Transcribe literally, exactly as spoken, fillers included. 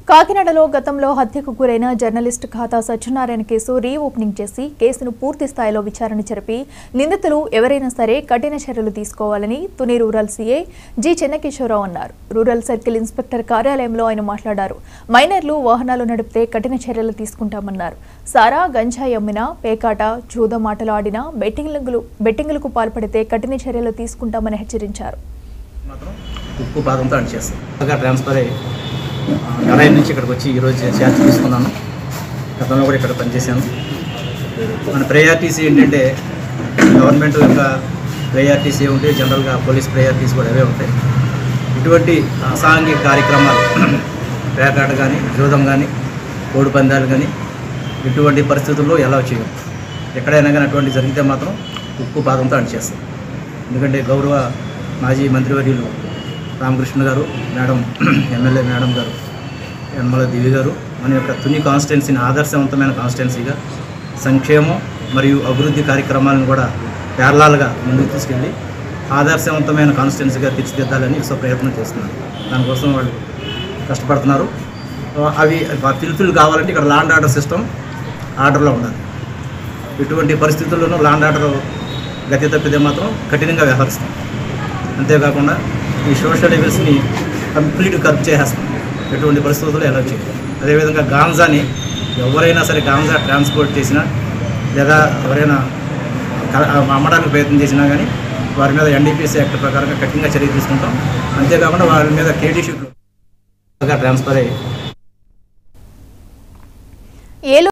కాకినాడలో గతంలో హత్యకు గురైన జర్నలిస్ట్ ఖాతా సత్యనారాయణ కేసు రీ ఓపెనింగ్ చేసి కేసును పూర్తి స్థాయిలో విచారణ జరిపి నిందితులు ఎవరైనా సరే కఠిన చర్యలు తీసుకోవాలని Tuni rural CI G Chennakesavarao అన్నారు. రూరల్ సర్కిల్ ఇన్స్పెక్టర్ కార్యాలయంలో ఆయన మాట్లాడారు. మైనర్లు వాహనాలు నడిపితే కఠిన చర్యలు తీసుకుంటామన్నారు. సారా గంజాయి అమ్మినా, పేకాట, జూదం ఆటలు ఆడినా, బెట్టింగ్లు బెట్టింగ్లకు పాల్పడితే కఠిన చర్యలు తీసుకుంటామని హెచ్చరించారు. ఉప్పు పాదంతో అణిచేస్తాం. ట్రాన్స్ఫర్ అయ్యి నలభై నుంచి ఇక్కడికి వచ్చి ఈరోజు ఛార్జ్ తీసుకున్నాను. గతంలో కూడా ఇక్కడ పనిచేశాను. మన ప్రయారిటీస్ ఏంటంటే గవర్నమెంట్ యొక్క ప్రయారిటీస్ ఏ ఉంటాయి, జనరల్గా పోలీస్ ప్రయారిటీస్ కూడా అవే ఉంటాయి. ఇటువంటి అసాంఘిక కార్యక్రమాలు పేకాట కానీ, జూదం కానీ, కోడి పందాలు కానీ ఇటువంటి పరిస్థితుల్లో ఎలా చేయం. ఎక్కడైనా కానీ అటువంటి జరిగితే మాత్రం ఉప్పు పాదంతో అణిచేస్తాం. ఎందుకంటే గౌరవ మాజీ మంత్రివర్యులు రామకృష్ణ గారు, మేడం ఎమ్మెల్యే మేడం గారు, యనమల దివి గారు మన యొక్క తుని కాన్స్టిట్యున్సీని ఆదర్శవంతమైన కాన్స్టిట్యున్సీగా సంక్షేమం మరియు అభివృద్ధి కార్యక్రమాలను కూడా ప్యారలాల్గా ముందుకు తీసుకెళ్ళి ఆదర్శవంతమైన కాన్స్టిట్యున్సీగా తీర్చిదిద్దాలని సో ప్రయత్నం చేస్తున్నారు. దానికోసం వాళ్ళు కష్టపడుతున్నారు. అవి ఫిల్ఫిల్ కావాలంటే ఇక్కడ ల్యాండ్ ఆర్డర్ సిస్టమ్ ఆర్డర్లో ఉండాలి. ఇటువంటి పరిస్థితుల్లోనూ ల్యాండ్ ఆర్డర్ గతి తప్పితే మాత్రం కఠినంగా వ్యవహరిస్తాం. అంతేకాకుండా ఈ సోషల్ ఈవెంట్స్ని కంప్లీట్ కర్బ్ చేసేస్తాం. ఎటువంటి పరిస్థితుల్లో ఎలా చేయాలి. అదేవిధంగా గాంజాని ఎవరైనా సరే గాంజా ట్రాన్స్పోర్ట్ చేసినా లేదా ఎవరైనా అమ్మడానికి ప్రయత్నం చేసినా కానీ వారి మీద ఎన్డీపీఎస్ యాక్ట్ ప్రకారంగా కఠినంగా చర్య తీసుకుంటాం. అంతేకాకుండా వారి మీద కేడీ షీట్లు ట్రాన్స్ఫర్ అయ్యి